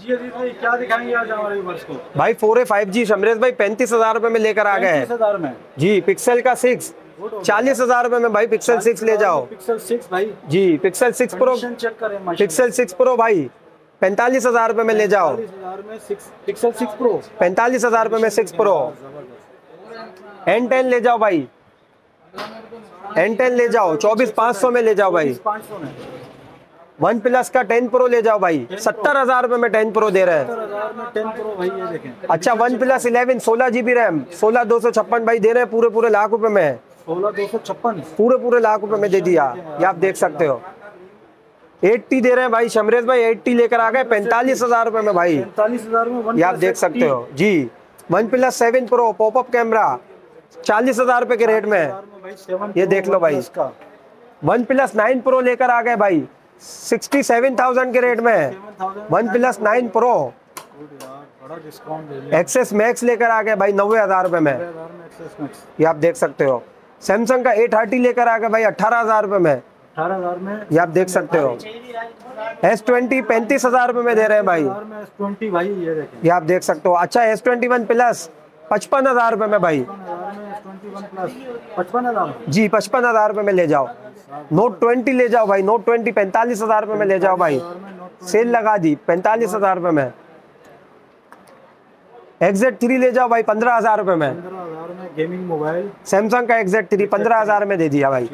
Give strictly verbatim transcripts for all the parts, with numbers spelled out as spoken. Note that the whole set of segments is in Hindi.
जी अजीत भाई, क्या दिखाएंगे आज हमारे व्यूअर्स को? भाई फोर ए फाइव जी शमरेश भाई पैंतीस हजार रुपए में लेकर आ गए पैंतीस हैं हजार में जी। पिक्सल का सिक्स चालीस हजार रुपए में भाई पिक्सल सिक्स ले जाओ। पिक्सल सिक्स भाई जी Pixel six pro, condition check करें माशाल्लाह। पिक्सल सिक्स प्रो भाई पैंतालीस हजार रुपए में ले जाओ। पैंतालीस हजार में सिक्स पिक्सल सिक्स प्रो पैंतालीस हजार रुपए में सिक्स प्रो। एन टेन ले जाओ भाई, एन टेन ले जाओ चौबीस पाँच सौ में ले जाओ भाई। पाँच सौ में वन प्लस का टेन प्रो ले जाओ भाई, सत्तर हजार रुपए में टेन प्रो दे रहे हैं। सत्तर हजार में टेन प्रो भाई, ये देखें। अच्छा वन प्लस इलेवन सोलह जीबी रैम सोलह दो सौ छप्पन भाई दे रहे हैं पूरे पूरे लाख रुपए में। सोलह दो सौ छप्पन पूरे पूरे लाख रुपए में दे दिया, ये आप देख सकते हो। अस्सी दे रहे हैं भाई शमरेश भाई, अस्सी लेकर आ गए पैंतालीस हजार रुपए में भाई। पैंतालीस हजार में ये आप देख सकते हो जी। OnePlus seven pro popup camera चालीस हजार रुपए के रेट में, ये देख लो भाई। वन प्लस नाइन प्रो लेकर आ गए भाई सिक्सटी सेवन थाउजेंड के रेट में। OnePlus nine pro access max लेकर आ गए भाई नब्बे हजार रुपए में, ये आप देख सकते हो। सैमसंग का ए थर्टी लेकर आ गए भाई अठारह हजार रुपए में, अठारह हजार में, ये आप देख सकते हो। एस ट्वेंटी पैंतीस हजार रुपए में दे रहे हैं भाई, एस ट्वेंटी भाई, ये देखें। ये आप देख सकते हो। अच्छा एस ट्वेंटी वन प्लस पचपन हजार रुपए में भाई पचपन हजार जी, पचपन हजार रुपए में ले जाओ। नोट ट्वेंटी ले जाओ भाई, नोट ट्वेंटी पैंतालीस हजार रुपए में ले जाओ भाई, सेल लगा दी पैंतालीस हजार रुपए में। एक्जेट थ्री ले जाओ भाई पंद्रह हजार रुपए में, गेमिंग मोबाइल सैमसंग का एक्जेट थ्री पंद्रह हजार में दे दिया भाई।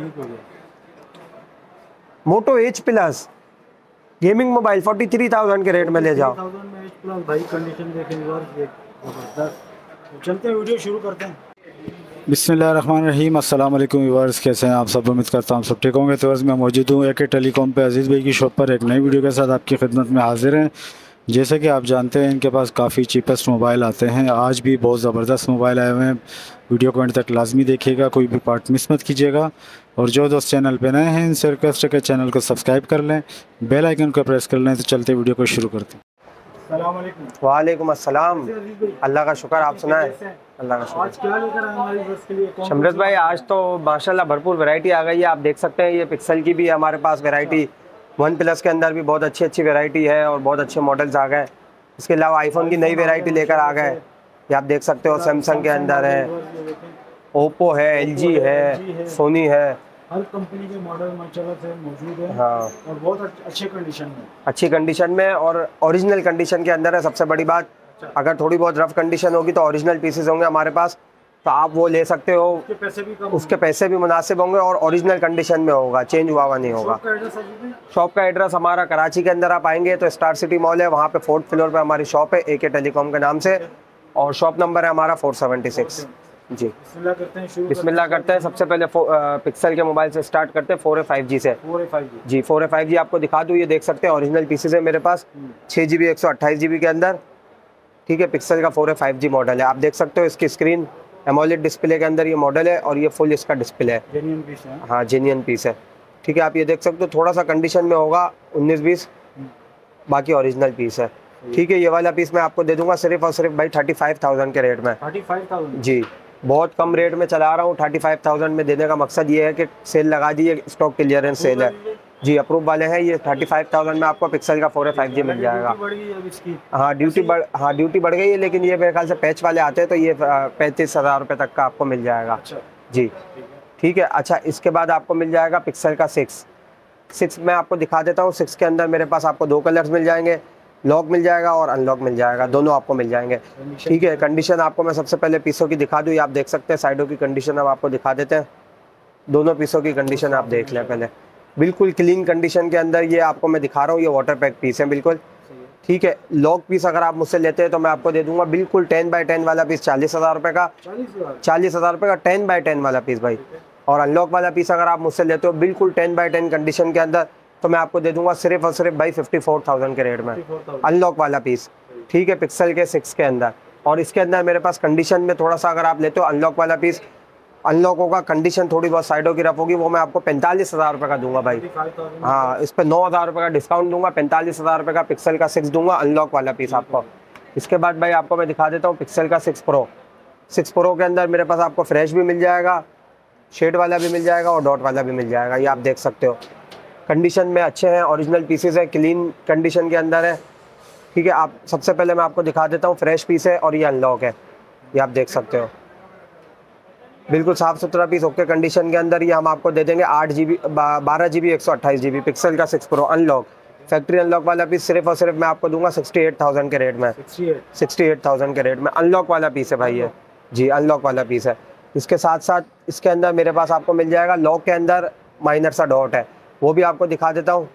Moto H plus gaming mobile forty three thousand के रेट में ले जाओ। भाई कंडीशन देखें जबरदस्त। चलते हैं, वीडियो शुरू करते हैं। बिस्मिल्लाहिर्रहमानिर्रहीम, अस्सलाम वालेकुम व्यूअर्स, कैसे हैं आप सब? उम्मीद करता हूँ सब ठीक होंगे। तो मैं मौजूद हूँ एके टेलीकॉम पे अजीज़ भाई की शॉप पर एक नई वीडियो के साथ आपकी खिदमत में हाजिर हैं। जैसे कि आप जानते हैं इनके पास काफ़ी चीपेस्ट मोबाइल आते हैं। आज भी बहुत ज़बरदस्त मोबाइल आए हुए हैं। वीडियो को एंड तक लाजमी देखिएगा, कोई भी पार्ट मिस मत कीजिएगा। और जो दोस्त चैनल पे नए हैं इनसे रिक्वेस्ट है कि चैनल को सब्सक्राइब कर लें, बेल आइकन को प्रेस कर लें। तो चलते वीडियो को शुरू करते हैं। वालेकुम अस्सलाम, अल्लाह का शुक्र, आप सुनाएं? अल्लाह का शुक्र। आज क्या लेकर आए हमारे व्यूअर्स के लिए? शमरेश भाई आज तो माशाल्लाह भरपूर वैरायटी आ गई है। आप देख सकते हैं ये पिक्सल की भी है हमारे पास वैरायटी, वन प्लस के अंदर भी बहुत अच्छी अच्छी वैरायटी है और बहुत अच्छे मॉडल्स आ गए। इसके अलावा आईफोन की नई वैरायटी लेकर आ गए, ये आप देख सकते हो। सैमसंग के अंदर है, ओप्पो है, एलजी है, सोनी है, हर कंपनी के मॉडल माशाल्लाह से मौजूद है। हाँ, और बहुत अच्छे कंडीशन में अच्छी कंडीशन में और ओरिजिनल कंडीशन के अंदर है। सबसे बड़ी बात, अगर थोड़ी बहुत रफ कंडीशन होगी तो ओरिजिनल पीसेस होंगे हमारे पास, तो आप वो ले सकते हो। उसके पैसे भी कम, उसके पैसे भी मुनासिब होंगे और ओरिजिनल कंडीशन में होगा, चेंज हुआ हुआ नहीं होगा। शॉप का एड्रेस हमारा कराची के अंदर आप आएंगे तो स्टार सिटी मॉल है, वहाँ पे फोर्थ फ्लोर पे हमारी शॉप है एके टेलीकॉम के नाम से, और शॉप नंबर है हमारा फोर सेवेंटी सिक्स जी। बिस्मिल्लाह करते हैं, शुरू बिस्मिल्लाह करते हैं। सबसे पहले पिक्सल के मोबाइल से स्टार्ट करते हैं, फोर ए फाइव जी से। फोर ए फाइव जी जी, फोर ए फाइव जी आपको दिखा दूँ, ये देख सकते हैं ओरिजिनल पीसेस है मेरे पास, छः जी बी एक सौ अट्ठाईस जी बी के अंदर, ठीक है। पिक्सल का four A five G model है, आप देख सकते हो। इसकी स्क्रीन एमोलेड डिस्प्ले के अंदर ये मॉडल है और ये फुल इसका डिस्प्ले है, जेन्युइन पीस है। हाँ जेन्युइन पीस है, ठीक है। आप ये देख सकते हो, थोड़ा सा कंडीशन में होगा उन्नीस बीस, बाकी ओरिजिनल पीस है, ठीक है। ये वाला पीस मैं आपको दे दूंगा सिर्फ और सिर्फ भाई थर्टी फाइव थाउजेंड के रेट में। थर्टी फाइव थाउजेंड जी, बहुत कम रेट में चला रहा हूँ। थर्टी फाइव थाउजेंड में देने का मकसद ये है कि सेल लगा दी है, स्टॉक क्लियरेंस सेल है जी, अप्रूव वाले हैं। ये थर्टी फाइव थाउजेंड में आपको पिक्सल का फोर ए फाइव जी मिल जाएगा। हाँ ड्यूटी बढ़ हाँ ड्यूटी बढ़ गई है, लेकिन ये मेरे ख्याल से पैच वाले आते हैं तो ये पैंतीस हज़ार रुपये तक का आपको मिल जाएगा जी, ठीक है। अच्छा, इसके बाद आपको मिल जाएगा पिक्सल का सिक्स सिक्स मैं आपको दिखा देता हूँ। सिक्स के अंदर मेरे पास आपको दो कलर्स मिल जाएंगे, लॉक मिल जाएगा और अनलॉक मिल जाएगा, दोनों आपको मिल जाएंगे, ठीक है। कंडीशन आपको मैं सबसे पहले पीसों की दिखा दूँ, ये आप देख सकते हैं। साइडों की कंडीशन अब आपको दिखा देते हैं, दोनों पीसों की कंडीशन आप देख लें पहले। बिल्कुल क्लीन कंडीशन के अंदर ये आपको मैं दिखा रहा हूँ, ये वाटर पैक पीस है बिल्कुल, ठीक है। लॉक पीस अगर आप मुझसे लेते हैं तो मैं आपको दे दूंगा बिल्कुल टेन बाई टेन वाला पीस चालीस हज़ार रुपये का, चालीस हज़ार रुपये का टेन बाई टेन वाला पीस भाई। और अनलॉक वाला पीस अगर आप मुझसे लेते हो बिल्कुल टेन बाई टेन कंडीशन के अंदर, तो मैं आपको दे दूंगा सिर्फ और सिर्फ भाई फिफ्टी फोर थाउजेंड के रेट में, अनलॉक वाला पीस, ठीक है। पिक्सल के सिक्स के अंदर, और इसके अंदर मेरे पास कंडीशन में थोड़ा सा अगर आप लेते हो अनलॉक वाला पीस, अनलॉक होगा, कंडीशन थोड़ी बहुत साइडों की रफ होगी, वो मैं आपको पैंतालीस हज़ार रुपये का दूंगा भाई। हाँ, इस पर नौ हज़ार रुपये का डिस्काउंट दूंगा, पैंतालीस हज़ार रुपये का पिक्सल का सिक्स दूंगा, अनलॉक वाला पीस आपको। इसके बाद भाई आपको मैं दिखा देता हूँ पिक्सल का सिक्स प्रो सिक्स प्रो के अंदर मेरे पास आपको फ्रेश भी मिल जाएगा, शेड वाला भी मिल जाएगा और डॉट वाला भी मिल जाएगा, ये आप देख सकते हो। कंडीशन में अच्छे हैं, ओरिजिनल पीसेस है, क्लीन कंडीशन के अंदर है, ठीक है, आप सबसे पहले मैं आपको दिखा देता हूँ, फ्रेश पीस है और ये अनलॉक है, ये आप देख सकते हो, बिल्कुल साफ़ सुथरा पीस, ओके कंडीशन के अंदर। ये हम आपको दे देंगे आठ जी बी बारह जी बी एक सौ अट्ठाईस जी बी पिक्सल का six pro unlock, factory unlock वाला पीस सिर्फ और सिर्फ मैं आपको दूंगा सिक्सटी एट थाउजेंड के रेट में, सिक्सटी एट थाउजेंड के रेट में अनलॉक वाला पीस है भाई ये। जी अनलॉक वाला पीस है। इसके साथ साथ इसके अंदर मेरे पास आपको मिल जाएगा, लॉक के अंदर माइनर सा डॉट है, वो भी आपको दिखा देता हूँ।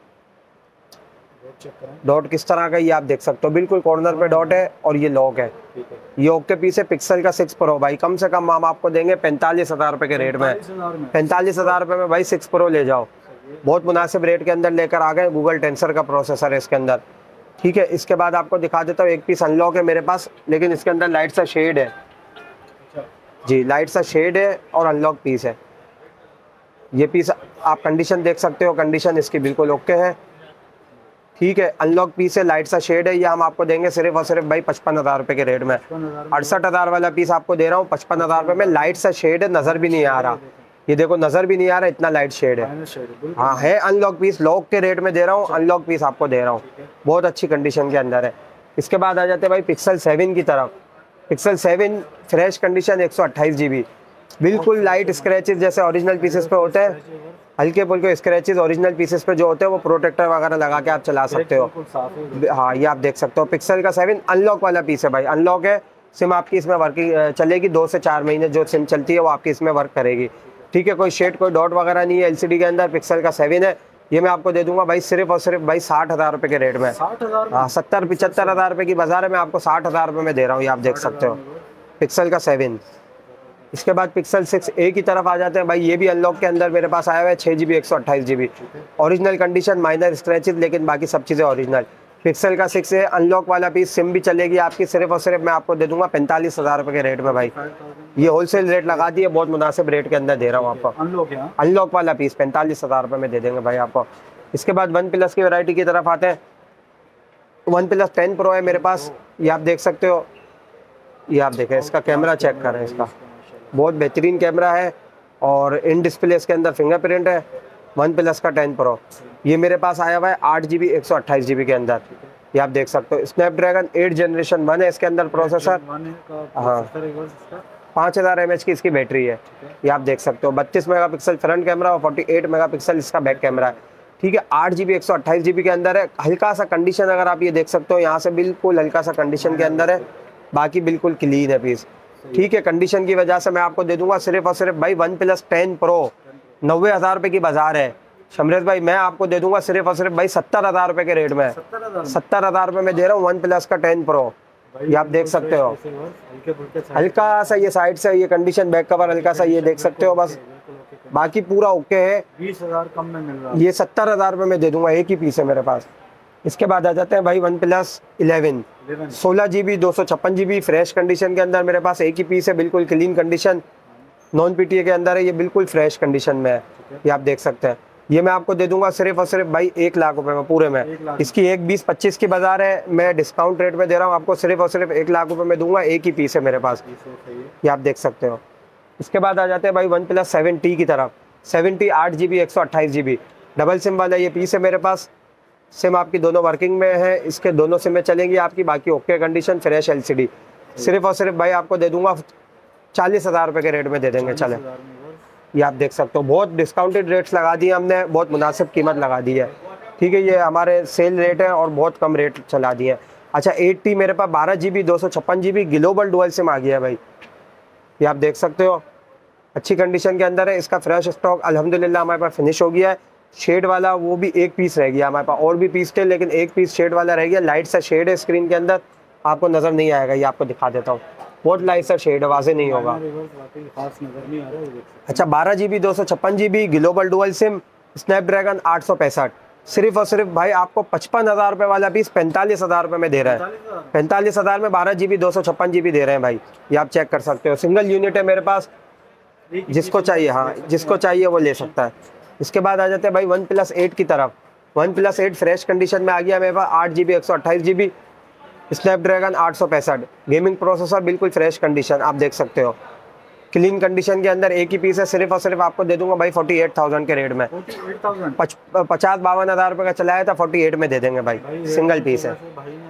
डॉट किस तरह का ये आप देख सकते हो, बिल्कुल कॉर्नर पे डॉट है और ये लॉक है। ये ओके पीस है, पिक्सल का सिक्स प्रो भाई, कम से कम हम आपको देंगे पैंतालीस हजार रुपए के रेट में, पैंतालीस हजार रुपए में भाई सिक्स प्रो ले जाओ, बहुत मुनासिब रेट के अंदर लेकर आ गए। गूगल टेंसर का प्रोसेसर है इसके अंदर, ठीक है। इसके बाद आपको दिखा देता हूँ, एक पीस अनलॉक है मेरे पास, लेकिन इसके अंदर लाइट सा शेड है। जी लाइट सा शेड है और अनलॉक पीस है। ये पीस आप कंडीशन देख सकते हो, कंडीशन इसकी बिल्कुल ओके है, ठीक है। अनलॉक पीस है, लाइट सा शेड है, ये हम आपको देंगे सिर्फ और सिर्फ भाई पचपन हजार रुपए के रेट में। अड़सठ हजार वाला पीस आपको दे रहा हूँ पचपन हजार रुपए में, लाइट सा शेड है, नजर भी नहीं आ रहा, ये देखो नजर भी नहीं आ रहा, इतना लाइट शेड है। हाँ है अनलॉक पीस, लॉक के रेट में दे रहा हूँ, अनलॉक पीस आपको दे रहा हूँ, बहुत अच्छी कंडीशन के अंदर है। इसके बाद आ जाते हैं भाई पिक्सल सेवन की तरफ। पिक्सल सेवन फ्रेश कंडीशन एक सौ अट्ठाईस जी बी, बिल्कुल लाइट स्क्रैचेस जैसे ओरिजिनल पीसेस पे होते हैं, हल्के फुल्के स्क्रैचेस ओरिजिनल पीसेस पे जो होते हैं वो प्रोटेक्टर वगैरह लगा के आप चला सकते हो। हाँ ये आप देख सकते हो, पिक्सल का सेवन अनलॉक वाला पीस है भाई, अनलॉक है। सिम आपकी इसमें वर्किंग चलेगी, दो से चार महीने जो सिम चलती है वो आपकी इसमें वर्क करेगी, ठीक है। कोई शेड कोई डॉट वगैरह नहीं है एलसीडी के अंदर, पिक्सल का सेवन है। ये मैं आपको दे दूंगा भाई सिर्फ और सिर्फ भाई साठ हजार रुपए के रेट में, हाँ सत्तर पिछहत्तर हजार रुपए की बाजार है, मैं आपको साठ हजार रुपए में दे रहा हूँ, ये आप देख सकते हो पिक्सल का सेवन। इसके बाद पिक्सल सिक्स ए की तरफ आ जाते हैं भाई, ये भी अनलॉक के अंदर मेरे पास आया हुआ है, छः जी बी एक सौ अट्ठाईस G B original condition, minor scratches, लेकिन बाकी सब चीज़ें ओरिजिनल। पिक्सल का सिक्स ए अनलॉक वाला पीस, सिम भी चलेगी आपकी, सिर्फ और सिर्फ मैं आपको दे दूंगा पैंतालीस हजार रुपए के रेट में भाई, ये होलसेल रेट लगा दिए, बहुत मुनासिब रेट के अंदर दे रहा हूँ आपको। अनलॉक है, अनलॉक वाला पीस पैंतालीस हजार रुपए में दे देंगे भाई आपको। इसके बाद वन प्लस की वैरायटी की तरफ आते हैं। वन प्लस टेन प्रो है मेरे पास, ये आप देख सकते हो, ये आप देखें, इसका कैमरा चेक करें, इसका बहुत बेहतरीन कैमरा है और इन डिस्प्ले इसके अंदर फिंगरप्रिंट है। वन प्लस का टेन प्रो ये मेरे पास आया हुआ है आठ जी बी एक सौ अट्ठाईस जी बी के अंदर, ये आप देख सकते हो। स्नैपड्रैगन एट जनरेशन वन है इसके अंदर प्रोसेसर, हाँ पाँच हज़ार एम एच की इसकी बैटरी है, ये आप देख सकते हो। बत्तीस मेगा पिक्सल फ्रंट कैमरा और फोर्टी एट मेगा पिक्सल इसका बैक कैमरा है, ठीक है। आठ जी बी एक सौ अट्ठाईस जी बी के अंदर है, हल्का सा कंडीशन अगर आप ये देख सकते हो, यहाँ से बिल्कुल हल्का सा कंडीशन के अंदर है, बाकी बिल्कुल क्लीन है पीस, ठीक है। कंडीशन की वजह से मैं आपको दे दूंगा सिर्फ और सिर्फ भाई वन प्लस टेन प्रो नब्बे हजार रुपए की बाजार है शमरेश भाई, मैं आपको दे दूंगा सिर्फ और सिर्फ भाई सत्तर हजार रुपए के रेट में, सत्तर हजार रुपए में दे रहा हूँ वन प्लस का टेन प्रो, ये आप देख सकते हो। हल्का सा ये साइड से ये कंडीशन, बैक कवर हल्का सा ये देख सकते हो, बस बाकी पूरा ओके है। बीस हजार कम में मिल रहा है, ये सत्तर हजार रुपए में दे दूंगा, एक ही पीस है मेरे पास। इसके बाद आ जाते हैं भाई वन प्लस इलेवन, सोलह जी बी दो सौ छप्पन जी बी फ्रेश कंडीशन के अंदर मेरे पास एक ही पीस है, बिल्कुल क्लीन कंडीशन, नॉन पीटीए के अंदर है, ये बिल्कुल फ्रेश कंडीशन में है, ये आप देख सकते हैं। ये मैं आपको दे दूंगा सिर्फ और सिर्फ भाई एक लाख रुपए में पूरे में, इसकी एक बीस पच्चीस की बाजार है, मैं डिस्काउंट रेट में दे रहा हूँ आपको, सिर्फ और सिर्फ एक लाख रुपए में दूंगा, एक ही पीस है मेरे पास, ये आप देख सकते हो। इसके बाद आ जाते हैं भाई वन प्लस सेवन टी की तरफ। सेवन टी आठ जी बी एक सौ अट्ठाईस जी बी डबल सिम वाला ये पीस है मेरे पास, सिम आपकी दोनों वर्किंग में है, इसके दोनों सिम में चलेंगी आपकी, बाकी ओके कंडीशन, फ्रेश एलसीडी, सिर्फ और सिर्फ भाई आपको दे दूंगा चालीस हजार रुपए के रेट में दे देंगे, चले, ये आप देख सकते हो। बहुत डिस्काउंटेड रेट्स लगा दिए हमने, बहुत मुनासिब कीमत लगा दी है, ठीक है। ये हमारे सेल रेट है और बहुत कम रेट चला दिए हैं। अच्छा एट टी मेरे पास बारह जी बी दो सौ छप्पन G B global dual SIM आ गया है भाई, ये आप देख सकते हो, अच्छी कंडीशन के अंदर है। इसका फ्रेश स्टॉक अल्हम्दुलिल्लाह हमारे पास फिनिश हो गया है। शेड वाला वो भी एक पीस रह गया हमारे पास, और भी पीस थे लेकिन एक पीस शेड वाला रह गया, लाइट सा शेड है स्क्रीन के अंदर, आपको नज़र नहीं आएगा, ये आपको दिखा देता हूँ, बहुत लाइट सा शेड है, वाज़े नहीं होगा। अच्छा बारह जी बी दो सौ छप्पन G B global dual SIM Snapdragon आठ सौ पैंसठ, सिर्फ और सिर्फ भाई आपको पचपन हज़ार रुपये वाला पीस पैंतालीस हज़ार रुपये में दे रहा है, पैंतालीस हज़ार में बारह जी बी दो सौ छप्पन जी बी दे रहे हैं भाई, ये आप चेक कर सकते हो। सिंगल यूनिट है मेरे पास, जिसको चाहिए, हाँ जिसको चाहिए वो ले सकता है। इसके बाद आ जाते हैं भाई वन प्लस एट की तरफ। One plus eight fresh condition में आ गया मेरे पास, आठ जी बी एक सौ अट्ठाईस जी बी स्नैपड्रैगन आठ सौ पैंसठ गेमिंग प्रोसेसर, बिल्कुल फ्रेश कंडीशन, आप देख सकते हो, क्लीन कंडीशन के अंदर एक ही पीस है, सिर्फ और सिर्फ आपको दे दूंगा भाई फोर्टी एट थाउजेंड के रेट में, पचास बावन हज़ार रुपये का चलाया था, फोर्टी एट में दे देंगे भाई, सिंगल पीस है।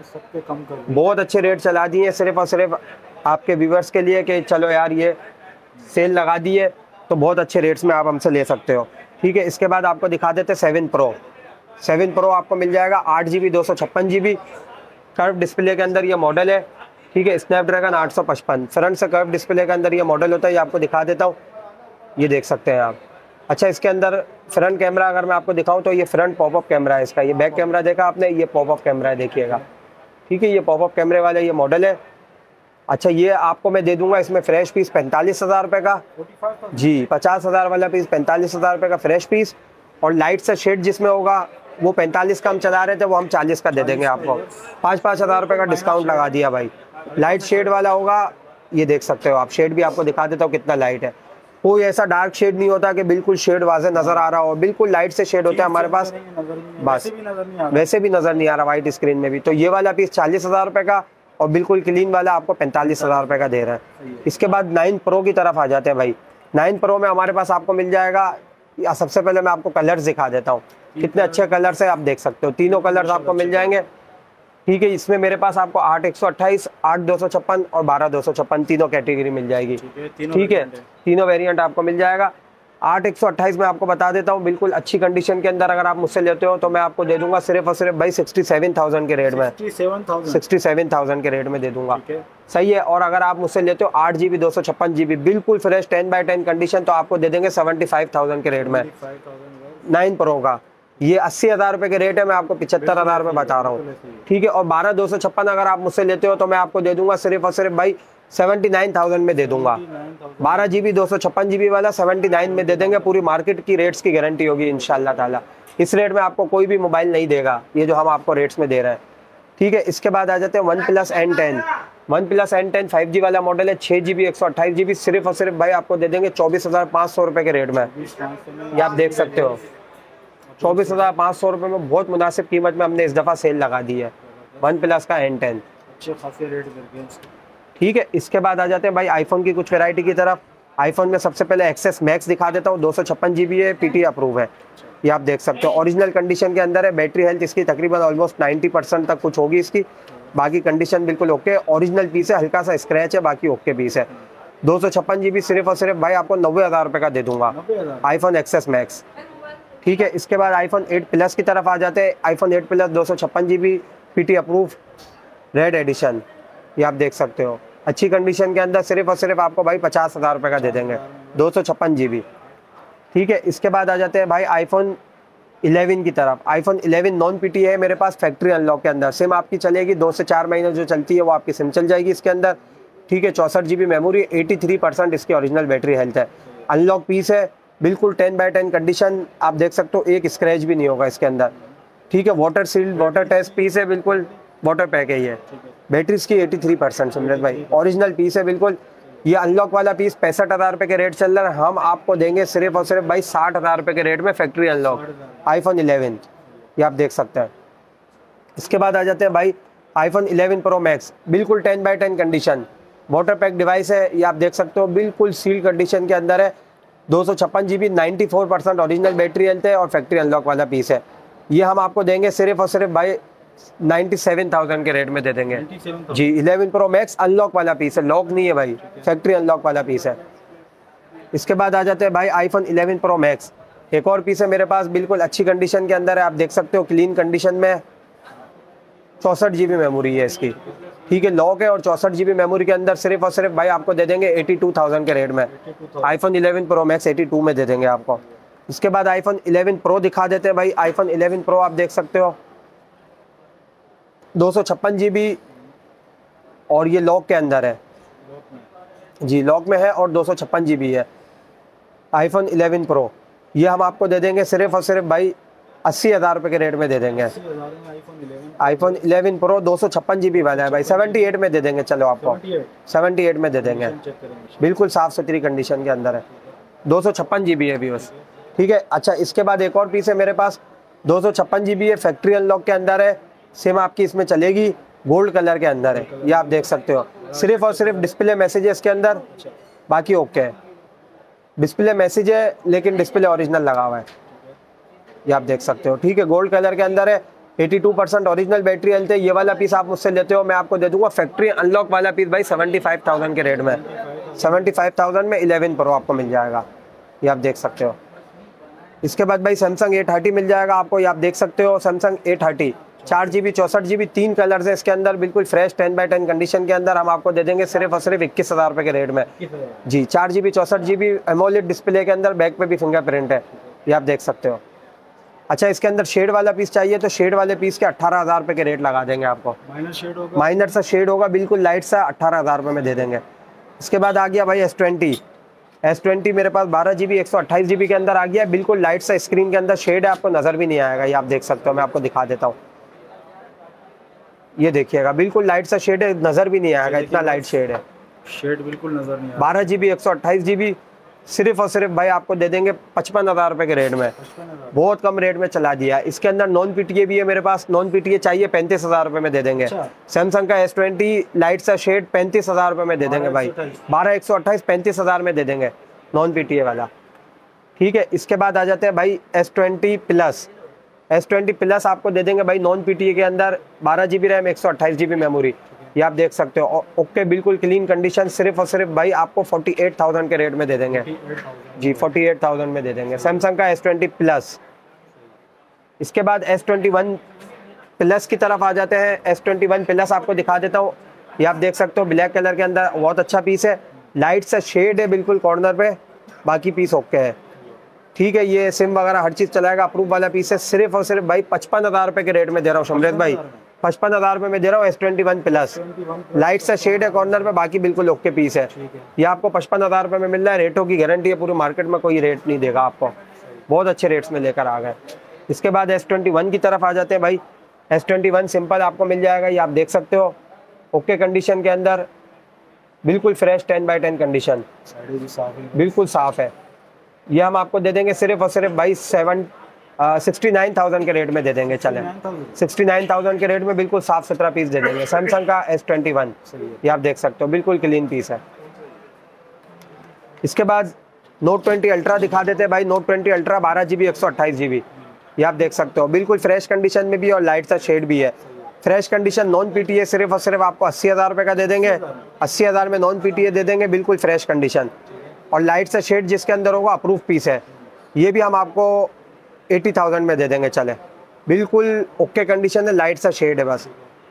सबके कम कर दिए। बहुत अच्छे रेट चला दिए सिर्फ और सिर्फ आपके व्यूवर्स के लिए कि चलो यार ये सेल लगा दी है तो बहुत अच्छे रेट्स में आप हमसे ले सकते हो। ठीक है, इसके बाद आपको दिखा देते सेवन प्रो। सेवन प्रो आपको मिल जाएगा आठ जी बी दो सौ छप्पन जी बी कर्व डिस्प्ले के अंदर ये मॉडल है। ठीक है, स्नैपड्रैगन आठ सौ पचपन फ्रंट से कर्व डिस्प्ले के अंदर ये मॉडल होता है। ये आपको दिखा देता हूँ, ये देख सकते हैं आप। अच्छा, इसके अंदर फ्रंट कैमरा अगर मैं आपको दिखाऊं तो ये फ्रंट पॉपअप कैमरा है इसका। ये बैक कैमरा देखा आपने, ये पॉपअप कैमरा है, देखिएगा। ठीक है, ये पॉपअप कैमरे वाला ये मॉडल है। अच्छा, ये आपको मैं दे दूंगा इसमें फ्रेश पीस पैंतालीस हज़ार रुपये का जी। पचास हज़ार वाला पीस पैंतालीस हज़ार रुपये का फ्रेश पीस, और लाइट से शेड जिसमें होगा वो पैंतालीस का हम चला रहे थे, वो हम चालीस का दे देंगे आपको। पाँच पाँच हज़ार रुपये का डिस्काउंट लगा दिया भाई। लाइट शेड वाला होगा, ये देख सकते हो आप। शेड भी आपको दिखा देता हूँ कितना लाइट है। कोई ऐसा डार्क शेड नहीं होता कि बिल्कुल शेड वाज़े नज़र आ रहा हो, बिल्कुल लाइट से शेड होता है हमारे पास, बस वैसे भी नज़र नहीं आ रहा वाइट स्क्रीन में भी। तो ये वाला पीस चालीस हज़ार रुपये का, और बिल्कुल क्लीन वाला आपको पैंतालीस हज़ार रुपये का दे रहा है। इसके बाद नाइन प्रो की तरफ आ जाते हैं भाई। नाइन प्रो में हमारे पास आपको मिल जाएगा, या सबसे पहले मैं आपको कलर्स दिखा देता हूँ, कितने अच्छे कलर्स है आप देख सकते हो। तीनों कलर्स आपको मिल जाएंगे। ठीक है, इसमें मेरे पास आपको आठ एक सौ अट्ठाईस, आठ दो सौ छप्पन और बारह दो सौ छप्पन तीनों कैटेगरी मिल जाएगी। ठीक है, तीनों वेरिएंट आपको मिल जाएगा। आठ एक सौ अट्ठाईस में आपको बता देता हूँ, बिल्कुल अच्छी कंडीशन के अंदर अगर आप मुझसे लेते हो तो मैं आपको दे दूंगा सिर्फ और सिर्फ भाई सिक्सटी सेवन थाउजेंड के रेट में, सिक्सटी सेवन थाउजेंड के रेट में दे दूंगा। सही है। और अगर आप मुझसे लेते हो आठ जी बी दो सौ छप्पन जी बी बिल्कुल fresh ten by ten condition, तो आपको दे देंगे सेवेंटी फाइव थाउजेंड के रेट में नाइन प्रो का। ये अस्सी हज़ार रुपये के रेट है, मैं आपको पिछहत्तर हज़ार रुपये बता रहा हूँ। ठीक है, और बारह दो सौ छप्पन अगर आप मुझसे लेते हो तो मैं आपको दे दूंगा सिर्फ और सिर्फ भाई सेवेंटी नाइन थाउजेंड में दे दूंगा। बारह जी बी दो सौ छप्पन जी बी वाला सेवेंटी नाइन में दे देंगे। पूरी मार्केट की रेट्स की गारंटी होगी इंशाल्लाह ताला। इस रेट में आपको कोई भी मोबाइल नहीं देगा, ये जो हम आपको रेट्स में दे रहे हैं। ठीक है, इसके बाद आ जाते हैं one plus N ten. One plus N ten five G वाला मॉडल है, छः जी बी एक सौ अट्ठाईस जी बी सिर्फ और सिर्फ भाई आपको दे देंगे चौबीस हज़ार पाँच सौ रुपये के रेट में। ये आप देख सकते हो, चौबीस हज़ार पाँच सौ रुपये में बहुत मुनासिब कीमत में हमने इस दफ़ा सेल लगा दी है वन प्लस का एन टेन। अच्छे खासे रेट करके हैं। ठीक है, इसके बाद आ जाते हैं भाई आईफोन की कुछ वैरायटी की तरफ। आईफोन में सबसे पहले एक्सेस मैक्स दिखा देता हूँ, दो सौ छप्पन जी बी है, पीटी अप्रूव है। ये आप देख सकते हो, ओरिजिनल कंडीशन के अंदर है। बैटरी हेल्थ इसकी तकरीबन ऑलमोस्ट नाइन्टी परसेंट तक कुछ होगी इसकी, बाकी कंडीशन बिल्कुल ओके। ओरिजिनल पीस है, हल्का सा स्क्रैच है, बाकी ओके पीस है। दो सौ छप्पन जी बी सिर्फ और सिर्फ भाई आपको नब्बे हज़ार रुपये का दे दूंगा आईफोन एक्सेस मैक्स। ठीक है, इसके बाद आईफोन एट प्लस की तरफ आ जाते हैं। आईफोन एट प्लस दो सौ छप्पन G B P T approve red edition, ये आप देख सकते हो अच्छी कंडीशन के अंदर, सिर्फ और सिर्फ आपको भाई पचास हज़ार रुपये का दे देंगे, दो सौ छप्पन जी बी। ठीक है, इसके बाद आ जाते हैं भाई आईफोन इलेवन की तरफ। IPhone eleven non P T है मेरे पास, फैक्ट्री अनलॉक के अंदर। सिम आपकी चलेगी दो से चार महीने जो चलती है वो आपकी सिम चल जाएगी इसके अंदर। ठीक है, चौंसठ G B memory, eighty three percent इसकी ओरिजिनल बैटरी हेल्थ है। अनलॉक पीस है, बिल्कुल टेन बाई टेन कंडीशन, आप देख सकते हो एक स्क्रैच भी नहीं होगा इसके अंदर। ठीक है, water sealed water test piece है, बिल्कुल वाटर पैक है ये। बैटरी इसकी एटी थ्री परसेंट सिमरत भाई, ओरिजिनल पीस है बिल्कुल। ये अनलॉक वाला पीस पैंसठ हज़ार रुपये के रेट चल रहा है, हम आपको देंगे सिर्फ और सिर्फ भाई साठ हज़ार रुपये के रेट में फैक्ट्री अनलॉक आईफोन इलेवन, ये आप देख सकते हैं। इसके बाद आ जाते हैं भाई आईफोन इलेवन प्रो मैक्स, बिल्कुल ten by ten condition, water pack device है, ये आप देख सकते हो बिल्कुल सील कंडीशन के अंदर है। दो सौ छप्पन G B ninety four percent original battery health है और फैक्ट्री अनलॉक वाला पीस है। ये हम आपको देंगे सिर्फ और सिर्फ भाई नाइन्टी सेवन थाउजेंड के रेट में दे देंगे जी। इलेवन प्रो मैक्स अनलॉक वाला पीस है, लॉक नहीं है भाई, फैक्ट्री अनलॉक वाला पीस है। इसके बाद आ जाते हैं भाई आईफोन इलेवन प्रो मैक्स, एक और पीस है मेरे पास, बिल्कुल अच्छी कंडीशन के अंदर है, आप देख सकते हो क्लीन कंडीशन में। चौंसठ जी बी मेमोरी है इसकी। ठीक है, लॉक है और चौंसठ जी बी मेमोरी के अंदर सिर्फ और सिर्फ भाई आपको दे देंगे एटी टू थाउजेंड के रेट में। IPhone eleven pro max eighty two में दे देंगे आपको। इसके बाद आईफोन इलेवन प्रो दिखा देते हैं भाई। आईफोन इलेवन प्रो आप देख सकते हो दो सौ छप्पन जी बी और ये लॉक के अंदर है जी, लॉक में है और दो सौ छप्पन जी बी है। आईफोन इलेवन प्रो ये हम आपको दे देंगे सिर्फ और सिर्फ भाई अस्सी हज़ार रुपये के रेट में दे देंगे। आईफोन इलेवन प्रो दो सौ छप्पन जी बी वाला है भाई, सेवेंटी एट में दे देंगे, चलो आपको सेवेंटी एट में दे देंगे, बिल्कुल साफ़ सुथरी कंडीशन के अंदर है, दो सौ छप्पन जी बी है भी बस। ठीक है, अच्छा इसके बाद एक और पीस है मेरे पास, दो सौ छप्पन जी बी है, फैक्ट्री अनलॉक के अंदर है, सिम आपकी इसमें चलेगी, गोल्ड कलर के अंदर है, ये आप देख सकते हो। सिर्फ और सिर्फ डिस्प्ले मैसेज है इसके अंदर, बाकी ओके है। डिस्प्ले मैसेज है लेकिन डिस्प्ले ओरिजिनल लगा हुआ है, ये आप देख सकते हो। ठीक है, गोल्ड कलर के अंदर है, बयासी परसेंट ओरिजिनल बैटरी हेल्थ है। ये वाला पीस आप मुझसे लेते हो, मैं आपको दे दूंगा फैक्ट्री अनलॉक वाला पीस भाई सेवेंटी फाइव थाउजेंड के रेट में। सेवेंटी फाइव थाउजेंड में इलेवन प्रो आपको मिल जाएगा, ये आप देख सकते हो। इसके बाद भाई सैमसंग ए थर्टी मिल जाएगा आपको, ये आप देख सकते हो सैमसंग ए थर्टी, चार जी बी चौंसठ जी बी तीन कलर्स है इसके अंदर, बिल्कुल fresh ten by ten condition के अंदर हम आपको दे देंगे सिर्फ और सिर्फ इक्कीस हज़ार रुपये के रेट में जी। चार जी बी चौंसठ जी बी एमोलेड डिस्प्ले के अंदर, बैक पे भी फिंगरप्रिंट है, ये आप देख सकते हो। अच्छा, इसके अंदर शेड वाला पीस चाहिए तो शेड वाले पीस के अट्ठारह हज़ार रुपये के रेट लगा देंगे आपको। माइनर शेड होगा, माइनर सा शेड होगा, बिल्कुल लाइट सा, अट्ठारह हज़ार रुपये में दे देंगे। इसके बाद आ गया भाई एस ट्वेंटी। एस ट्वेंटी मेरे पास बारह जी बी एक सौ अट्ठाईस जी बी के अंदर आ गया, बिल्कुल लाइट सा स्क्रीन के अंदर शेड है, आपको नज़र भी नहीं आएगा, ये आप देख सकते हो। मैं आपको दिखा देता हूँ, ये देखिएगा बिल्कुल लाइट सा शेड है, नज़र भी नहीं आएगा, इतना लाइट शेड है, शेड बिल्कुल नज़र नहीं आएगा। बारह जी बी एक सौ अट्ठाईस जी बी सिर्फ और सिर्फ भाई आपको दे देंगे पचपन हज़ार रुपये के रेट में, बहुत कम रेट में चला दिया। इसके अंदर नॉन पीटीए भी है मेरे पास, नॉन पीटीए चाहिए पैंतीस हज़ार रुपये में दे देंगे। सैमसंग का एस ट्वेंटी लाइट सा शेड पैंतीस हज़ार रुपये में दे देंगे भाई, बारह एक सौ अट्ठाईस पैंतीस हज़ार में दे देंगे नॉन पीटीए वाला, ठीक है। इसके बाद आ जाते हैं भाई S twenty plus. S twenty plus आपको दे देंगे भाई नॉन पीटीए के अंदर, बारह जी बी रैम एक सौ अट्ठाईस जी बी मेमोरी, ये आप देख सकते हो। ओके, बिल्कुल क्लीन कंडीशन, सिर्फ और सिर्फ भाई आपको फोर्टी एट थाउजेंड के रेट में दे देंगे जी, फोर्टी एट थाउजेंड में दे देंगे सैमसंग का एस ट्वेंटी प्लस। इसके बाद एस ट्वेंटी वन प्लस की तरफ आ जाते हैं। एस ट्वेंटी वन प्लस आपको दिखा देता हूँ, ये आप देख सकते हो ब्लैक कलर के अंदर, बहुत अच्छा पीस है, लाइट सा शेड है बिल्कुल कॉर्नर पे, बाकी पीस ओके है, ठीक है। ये सिम वगैरह हर चीज़ चलाएगा, अप्रूव वाला पीस है। सिर्फ और सिर्फ भाई पचपन हज़ार रुपये के रेट में दे रहा हूँ शमरेश भाई, पचपन हज़ार रुपये में दे रहा हूँ S twenty one plus. Light सा शेड है कॉर्नर पे, बाकी बिल्कुल ओके पीस है, ये आपको पचपन हज़ार रुपये में मिल रहा है। रेटों की गारंटी है, पूरी मार्केट में कोई रेट नहीं देगा आपको, बहुत अच्छे रेट्स में लेकर आ गए। इसके बाद एस ट्वेंटी वन की तरफ आ जाते हैं भाई। एस ट्वेंटी वन सिंपल आपको मिल जाएगा, ये आप देख सकते हो, ओके कंडीशन के अंदर, बिल्कुल fresh ten by ten condition, बिल्कुल साफ है। ये हम आपको दे देंगे सिर्फ और सिर्फ भाई सेवन सिक्सटी नाइन थाउजेंड के रेट में दे देंगे, चले सिक्सटी नाइन थाउजेंड के रेट में बिल्कुल साफ सुथरा पीस दे देंगे सैमसंग का एस ट्वेंटी वन, ये आप देख सकते हो, बिल्कुल क्लीन पीस है। इसके बाद नोट ट्वेंटी अल्ट्रा दिखा देते हैं भाई। नोट ट्वेंटी अल्ट्रा बारह जी बी एक सौ अट्ठाईस जी बी, ये आप देख सकते हो, बिल्कुल फ्रेश कंडीशन में भी और लाइट सा शेड भी है, फ्रेश कंडीशन, नॉन पीटीए, सिर्फ और सिर्फ आपको अस्सी हज़ार रुपये का दे देंगे, अस्सी हज़ार में नॉन पीटीए दे देंगे, बिल्कुल फ्रेश कंडीशन और लाइट सा शेड जिसके अंदर होगा, अप्रूव पीस है। ये भी हम आपको अस्सी हज़ार में दे देंगे, चले बिल्कुल ओके कंडीशन है, लाइट सा शेड है बस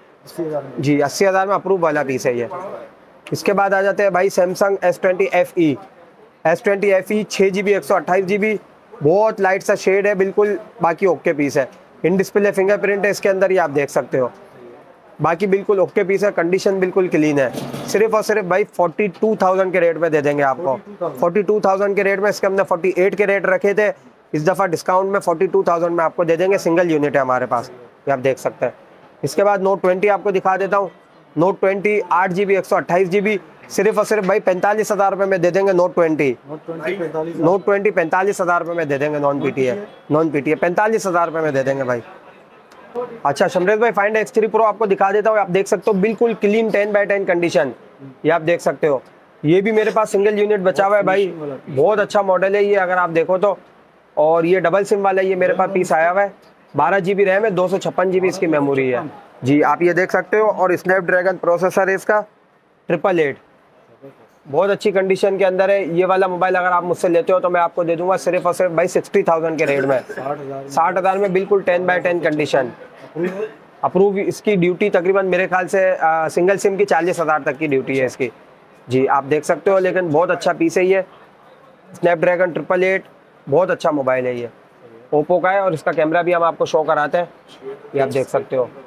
जी, अस्सी हज़ार में अप्रूव वाला पीस है ये। इसके बाद आ जाते हैं भाई Samsung S twenty F E. S twenty F E छः जी बी एक सौ अट्ठाईस जी बी, बहुत लाइट सा शेड है, बिल्कुल बाकी ओके पीस है, इन डिस्प्ले फिंगरप्रिंट है इसके अंदर, ये आप देख सकते हो, बाकी बिल्कुल ओके पीस है, कंडीशन बिल्कुल क्लीन है। सिर्फ और सिर्फ भाई फोर्टी टू थाउजेंड के रेट में दे देंगे आपको, फोर्टी टू थाउजेंड के रेट में। इसके हमने फोर्टी एट के रेट रखे थे, इस दफ़ा डिस्काउंट में फोर्टी टू थाउजेंड में आपको दे देंगे, सिंगल यूनिट है हमारे पास, ये आप देख सकते हैं। इसके बाद नोट ट्वेंटी आपको दिखा देता हूँ। नोट ट्वेंटी आठ जी बी एक सौ अट्ठाईस जी बी, सिर्फ और सिर्फ भाई पैंतालीस हज़ार रुपये में दे देंगे नोट ट्वेंटी। नोट ट्वेंटी पैंतालीस हज़ार रुपये में दे देंगे, नॉन पीटीए, नॉन पीटीए पैंतालीस हज़ार रुपये में दे देंगे भाई। अच्छा शमरेश भाई, फाइंड एक्स थ्री प्रो आपको दिखा देता हूँ, आप देख सकते हो, बिल्कुल clean ten by ten condition, ये आप देख सकते हो। ये भी मेरे पास सिंगल यूनिट बचा हुआ है भाई, बहुत अच्छा मॉडल है ये अगर आप देखो तो, और ये डबल सिम वाला ये मेरे पास पीस आया हुआ है, बारह जी बी रैम है, दो सौ छप्पन जी बी इसकी मेमोरी है जी, आप ये देख सकते हो, और स्नैपड्रैगन प्रोसेसर है इसका ट्रिपल एट, बहुत अच्छी कंडीशन के अंदर है। ये वाला मोबाइल अगर आप मुझसे लेते हो तो मैं आपको दे दूंगा सिर्फ और सिर्फ भाई सिक्सटी थाउजेंड के रेट में, साठ हज़ार में, बिल्कुल ten by ten condition, approve. इसकी ड्यूटी तकरीबन मेरे ख्याल से आ, सिंगल सिम की चालीस हज़ार तक की ड्यूटी है इसकी जी, आप देख सकते हो, लेकिन बहुत अच्छा पीस है ये, स्नैपड्रैगन ट्रिपल एट, बहुत अच्छा मोबाइल है ये, ओप्पो का है, और इसका कैमरा भी हम आपको शो कराते हैं, ये आप देख सकते हो।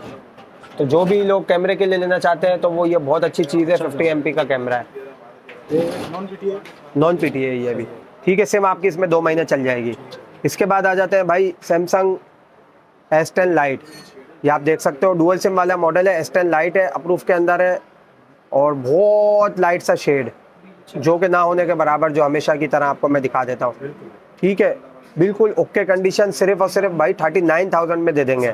तो जो भी लोग कैमरे के लिए लेना चाहते हैं तो वो ये बहुत अच्छी चीज़ है, फिफ्टी एम पी का कैमरा है, नॉन पीटीए, नॉन पीटीए ये भी, ठीक है। सिम आपकी इसमें दो महीने चल जाएगी। इसके बाद आ जाते हैं भाई सैमसंग एस टेन लाइट, ये आप देख सकते हो, डुअल सिम वाला मॉडल है, एस टेन लाइट है, अप्रूव के अंदर है, और बहुत लाइट सा शेड, जो कि ना होने के बराबर, जो हमेशा की तरह आपको मैं दिखा देता हूँ, ठीक है, बिल्कुल ओके कंडीशन, सिर्फ और सिर्फ भाई थर्टी नाइन थाउजेंड में दे देंगे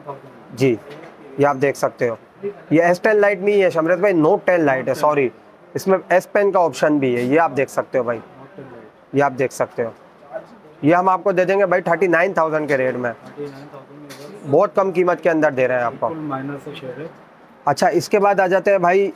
जी, ये आप देख सकते हो। ये एस टेन लाइट नहीं है शमरेश भाई, नोट टेन लाइट है, सॉरी, इसमें एस पेन का ऑप्शन भी है, ये आप देख सकते हो भाई, ये आप देख सकते हो। ये हम आपको दे देंगे भाई थर्टी नाइन थाउजेंड के रेट में बहुत कम कीमत के अंदर दे रहे हैं आपको। माइनर से शेयर है। अच्छा, इसके बाद आ जाते हैं भाई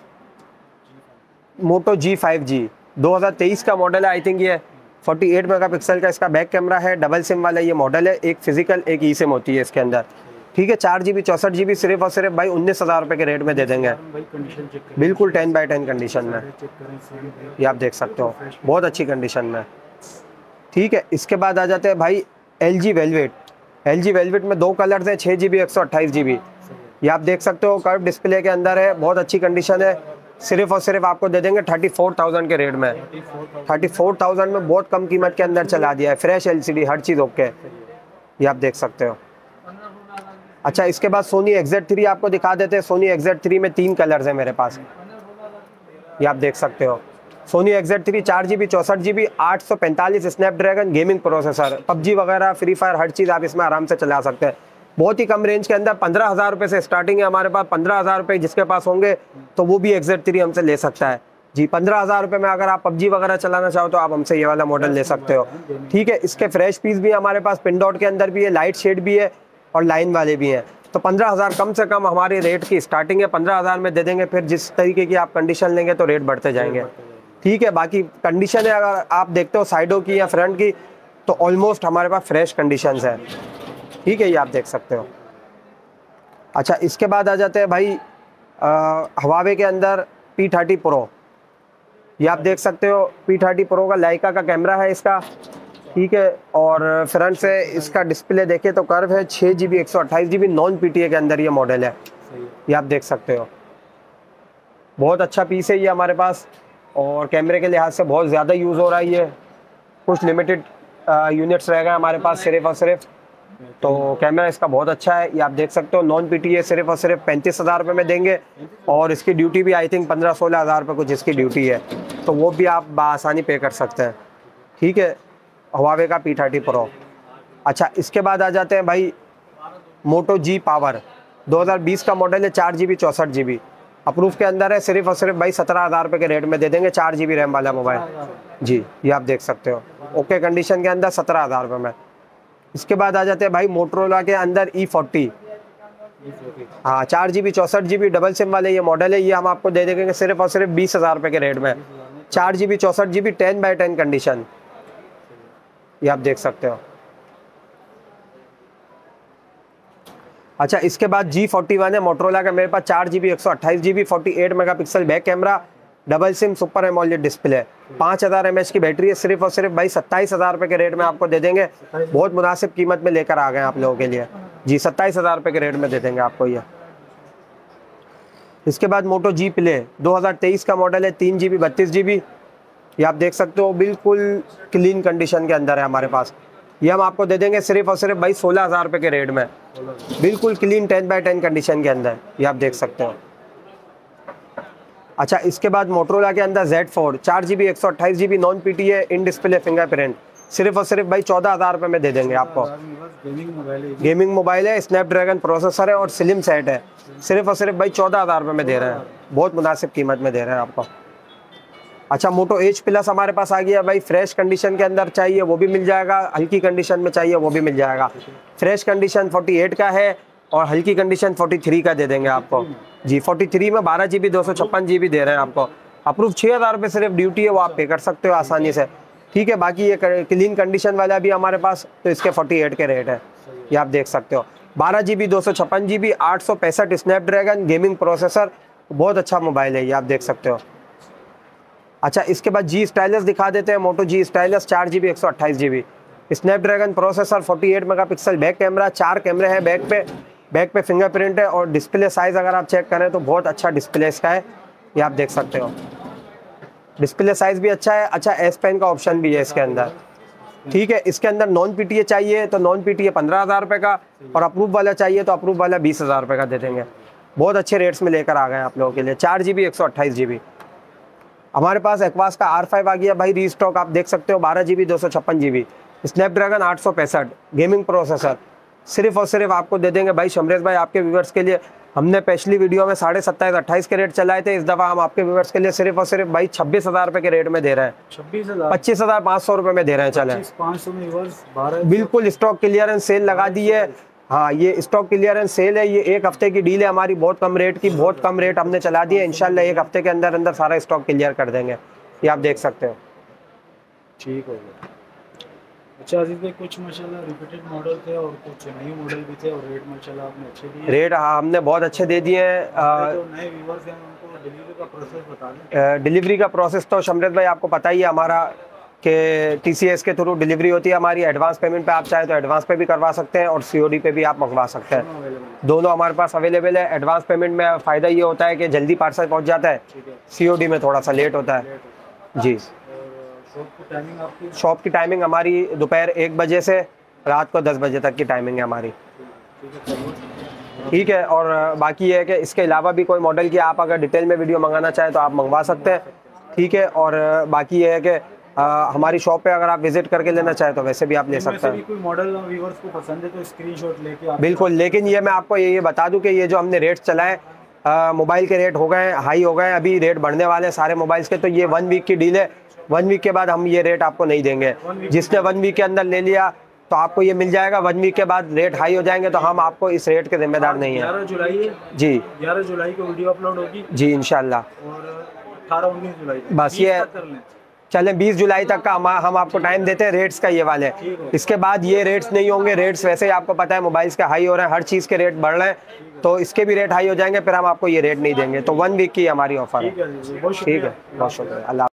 मोटो जी फाइव जी, दो हज़ार तेईस का मॉडल है आई थिंक ये। अड़तालीस मेगापिक्सल का इसका बैक कैमरा है, डबल सिम वाला ये मॉडल है, एक फिजिकल एक ई सिम होती है इसके अंदर। ठीक है, चार जी बी चौंसठ जी बी सिर्फ और सिर्फ भाई उन्नीस हज़ार रुपये के रेट में दे देंगे, बिल्कुल टेन बाई टेन कंडीशन में, ये आप देख सकते हो, बहुत अच्छी कंडीशन में। ठीक है, इसके बाद आ जाते हैं भाई L G velvet. L G velvet में दो कलर्स हैं, छः जी बी एक सौ अट्ठाईस जी बी, ये आप देख सकते हो, कर्व डिस्प्ले के अंदर है, बहुत अच्छी कंडीशन है। सिर्फ और सिर्फ आपको दे देंगे थर्टी फोर थाउजेंड के रेट में। थर्टी फोर थाउजेंड में बहुत कम कीमत के अंदर चला दिया है, फ्रेश एलसीडी, हर चीज़ ओके, ये आप देख सकते हो। अच्छा, इसके बाद सोनी एक्स ज़ेड थ्री आपको दिखा देते हैं। सोनी एक्स ज़ेड थ्री में तीन कलर्स हैं मेरे पास, ये आप देख सकते हो। सोनी एक्स ज़ेड थ्री चार जी बी चौंसठ जी बी आठ सौ पैंतालीस स्नैपड्रैगन गेमिंग प्रोसेसर, पबजी वगैरह, फ्री फायर, हर चीज़ आप इसमें आराम से चला सकते हैं। बहुत ही कम रेंज के अंदर पंद्रह हज़ार रुपये से स्टार्टिंग है हमारे पास। पंद्रह हज़ार रुपये जिसके पास होंगे तो वो भी एक्स ज़ेड थ्री हमसे ले सकता है जी। पंद्रह हज़ार रुपये में अगर आप पबजी वगैरह चलाना चाहो तो आप हमसे ये वाला मॉडल ले सकते हो। ठीक है, इसके फ्रेश पीस भी हमारे पास पिन डॉट के अंदर भी है, लाइट शेड भी है और लाइन वाले भी हैं। तो पंद्रह हज़ार कम से कम हमारे रेट की स्टार्टिंग है, पंद्रह हज़ार में दे देंगे। फिर जिस तरीके की आप कंडीशन लेंगे तो रेट बढ़ते जाएंगे। ठीक है, बाकी कंडीशन है अगर आप देखते हो साइडों की या फ्रंट की तो ऑलमोस्ट हमारे पास फ्रेश कंडीशंस है। ठीक है, ये आप देख सकते हो। अच्छा, इसके बाद आ जाते हैं भाई हवावे के अंदर पी थर्टी प्रो, ये आप देख सकते हो। पी थर्टी प्रो का लाइका का कैमरा है इसका। ठीक है, और फ्रंट से इसका डिस्प्ले देखें तो कर्व है, छः जी बी एक सौ अट्ठाईस G B non P T A के अंदर ये मॉडल है, ये आप देख सकते हो। बहुत अच्छा पीस है ये हमारे पास, और कैमरे के लिहाज से बहुत ज़्यादा यूज़ हो रहा है ये। कुछ लिमिटेड यूनिट्स रह गए हमारे पास सिर्फ और सिर्फ, तो कैमरा इसका बहुत अच्छा है, ये आप देख सकते हो। नॉन पी टी ए सिर्फ और सिर्फ पैंतीस हज़ार रुपये में देंगे, और इसकी ड्यूटी भी आई थिंक पंद्रह सोलह हज़ार रुपये कुछ इसकी ड्यूटी है, तो वो भी आप बआसानी पे कर सकते हैं। ठीक है, हवावे का पी थर्टी प्रो। अच्छा, इसके बाद आ जाते हैं भाई मोटो जी पावर, दो हज़ार बीस का मॉडल है, चार जी बी चौंसठ जी बी अप्रूव के अंदर है। सिर्फ और सिर्फ भाई सत्रह हज़ार रुपये के रेट में दे देंगे, चार जी बी रैम वाला मोबाइल जी, ये आप देख सकते हो, ओके कंडीशन के अंदर सत्रह हज़ार रुपये में। इसके बाद आ जाते हैं भाई मोटरोला के अंदर ई फोर्टी, हाँ चार जी बी चौंसठ जी बी डबल सिम वाले ये मॉडल है, ये हम आपको दे देंगे सिर्फ और सिर्फ बीस हज़ार रुपये के रेट में। चार जी बी चौंसठ G B ten by ten condition, ये आप देख सकते हो। अच्छा, इसके बाद जी फोर्टी वन है मोटरोला का मेरे पास, चार जी बी एक सौ अट्ठाईस G B forty eight mega pixel back camera, double SIM, super AMOLED display, पाँच हज़ार एम एच की बैटरी है। सिर्फ और सिर्फ भाई सत्ताईस हज़ार रुपये के रेट में आपको दे देंगे, बहुत मुनासिब कीमत में लेकर आ गए आप लोगों के लिए जी। सत्ताईस हज़ार रुपये के रेट में दे देंगे आपको ये। इसके बाद मोटो जी प्ले, दो हज़ार तेईस का मॉडल है, तीन जी बी बत्तीस जी बी, ये आप देख सकते हो, बिल्कुल क्लीन कंडीशन के अंदर है हमारे पास। ये हम आपको दे देंगे सिर्फ और सिर्फ भाई सोलह हज़ार रुपये के रेट में, बिल्कुल clean ten by ten condition के अंदर, ये आप देख सकते हो। अच्छा, इसके बाद मोटरोला के अंदर जेड फोर, चार जी बी एक सौ अट्ठाईस G B non P T A in display fingerprint, सिर्फ और सिर्फ भाई चौदह हज़ार रुपये में दे देंगे आपको। गेमिंग मोबाइल है, स्नैपड्रैगन प्रोसेसर है और स्लिम सेट है, सिर्फ और सिर्फ भाई चौदह हज़ार रुपये में दे रहे हैं, बहुत मुनासिब कीमत में दे रहे हैं आपको। अच्छा, मोटो एच प्लस हमारे पास आ गया भाई, फ्रेश कंडीशन के अंदर चाहिए वो भी मिल जाएगा, हल्की कंडीशन में चाहिए वो भी मिल जाएगा। फ्रेश कंडीशन अड़तालीस का है और हल्की कंडीशन तैंतालीस का दे देंगे आपको जी। तैंतालीस में बारह जी बी दो सौ छप्पन जी बी दे रहे हैं आपको, अप्रूव छः हज़ार रुपये सिर्फ ड्यूटी है, वो आप पे कर सकते हो आसानी से। ठीक है, बाकी ये क्लीन कंडीशन वाला भी हमारे पास, तो इसके अड़तालीस के रेट है, ये आप देख सकते हो। बारह जी बी दो सौ छप्पन जी बी आठ सौ पैंसठ स्नैपड्रैगन गेमिंग प्रोसेसर, बहुत अच्छा मोबाइल है, ये आप देख सकते हो। अच्छा, इसके बाद जी स्टाइलस दिखा देते हैं, मोटो जी स्टाइलस, चार जी बी एक सौ अट्ठाईस जी बी स्नैपड्रैगन प्रोसेसर, अड़तालीस मेगापिक्सल बैक कैमरा, चार कैमरे हैं बैक पे, बैक पे फिंगरप्रिंट है, और डिस्प्ले साइज़ अगर आप चेक करें तो बहुत अच्छा डिस्प्ले इसका है, ये आप देख सकते हो। डिस्प्ले साइज़ भी अच्छा है। अच्छा, एस पेन का ऑप्शन भी है इसके अंदर। ठीक है, इसके अंदर नॉन पी टी ए चाहिए तो नॉन पी टी ए पंद्रह हज़ार रुपये का, और अप्रूव वाला चाहिए तो अप्रूव वाला बीस हज़ार रुपये का दे देंगे। बहुत अच्छे रेट्स में लेकर आ गए आप लोगों के लिए। चार जी बी एक सौ अट्ठाईस जी बी हमारे पास एक्वास का आर फाइव आ गया भाई, रीस्टॉक आप देख सकते हो, बारह जी बी दो सौ छप्पन जी बी स्नैपड्रैगन आठ सौ पैंसठ गेमिंग प्रोसेसर, सिर्फ और सिर्फ आपको दे देंगे भाई शमरेश भाई आपके व्यूवर्स के लिए। हमने पिछली वीडियो में साढ़े सत्ताईस अट्ठाईस के रेट चलाए थे, इस दफ़ा हम आपके व्यूवर्स के लिए सिर्फ और सिर्फ भाई छब्बीस हज़ार रुपये के रेट में दे रहे हैं, छब्बीस हज़ार पच्चीस हज़ार पाँच सौ रुपये में दे रहे हैं। चले, पाँच सौ में व्यूवर्स, बारह बिल्कुल स्टॉक क्लियरेंस सेल लगा दी है। हाँ, ये स्टॉक क्लियरेंस सेल है, ये एक हफ्ते की डील है हमारी, बहुत कम रेट की, बहुत कम रेट हमने चला दी है। इंशाल्लाह एक हफ्ते के अंदर अंदर सारा स्टॉक क्लियर कर देंगे, ये आप देख सकते हो। ठीक हो गया। अच्छा अजीज भाई, कुछ माशाल्लाह रिपीटेड मॉडल थे और कुछ नए मॉडल भी थे, और रेट माशाल्लाह आपने अच्छे दिए। रेट हाँ, हमने बहुत अच्छे दे दिए हैं। जो नए व्यूवर्स हैं उनको डिलीवरी का प्रोसेस बता दें। डिलीवरी का प्रोसेस तो शमरेद भाई आपको पता ही है हमारा, कि टीसीएस के थ्रू डिलीवरी होती है हमारी। एडवांस पेमेंट पे आप चाहे तो एडवांस पे भी करवा सकते हैं, और सीओडी पे भी आप मंगवा सकते हैं, दोनों हमारे पास अवेलेबल है। एडवांस पेमेंट में फ़ायदा ये होता है कि जल्दी पार्सल पहुंच जाता है, सीओडी में थोड़ा सा लेट होता है जी। शॉप की टाइमिंग आपकी? शॉप की टाइमिंग हमारी दोपहर एक बजे से रात को दस बजे तक की टाइमिंग है हमारी। ठीक है, और बाकी ये है कि इसके अलावा भी कोई मॉडल की आप अगर डिटेल में वीडियो मंगाना चाहें तो आप मंगवा सकते हैं। ठीक है, और बाकी ये है कि आ, हमारी शॉप पे अगर आप विजिट करके लेना चाहें तो वैसे भी आप ले सकते हैं। कोई मॉडल व्यूअर्स को पसंद है तो स्क्रीनशॉट लेके आप बिल्कुल, लेकिन ये मैं आपको ये ये बता दूं कि ये जो हमने रेट चलाए, मोबाइल के रेट हो गए हाई हो गए, अभी रेट बढ़ने वाले हैं सारे मोबाइल्स के, तो ये वन वीक की डील है। वन वीक के बाद हम ये रेट आपको नहीं देंगे। जिसने वन वीक के अंदर ले लिया तो आपको ये मिल जाएगा, वन वीक के बाद रेट हाई हो जाएंगे तो हम आपको इस रेट के जिम्मेदार नहीं है। ग्यारह जुलाई जी, ग्यारह जुलाई को वीडियो अपलोड होगी जी इंशाल्लाह, और अठारह उन्नीस जुलाई बस ये चलें बीस जुलाई तक का हम हम आपको टाइम देते हैं रेट्स का ये वाले। इसके बाद ये रेट्स नहीं होंगे, रेट्स वैसे ही आपको पता है मोबाइल्स के हाई हो रहे हैं, हर चीज़ के रेट बढ़ रहे हैं, तो इसके भी रेट हाई हो जाएंगे, फिर हम आपको ये रेट नहीं देंगे। तो वन वीक की हमारी ऑफर है। ठीक है, बहुत शुक्रिया, अल्लाह।